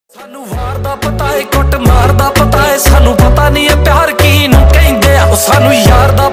सानू वार दा पता है कुट मार दा पता है सानू पता नहीं है प्यार की नू कहंदे आ सानू यार दा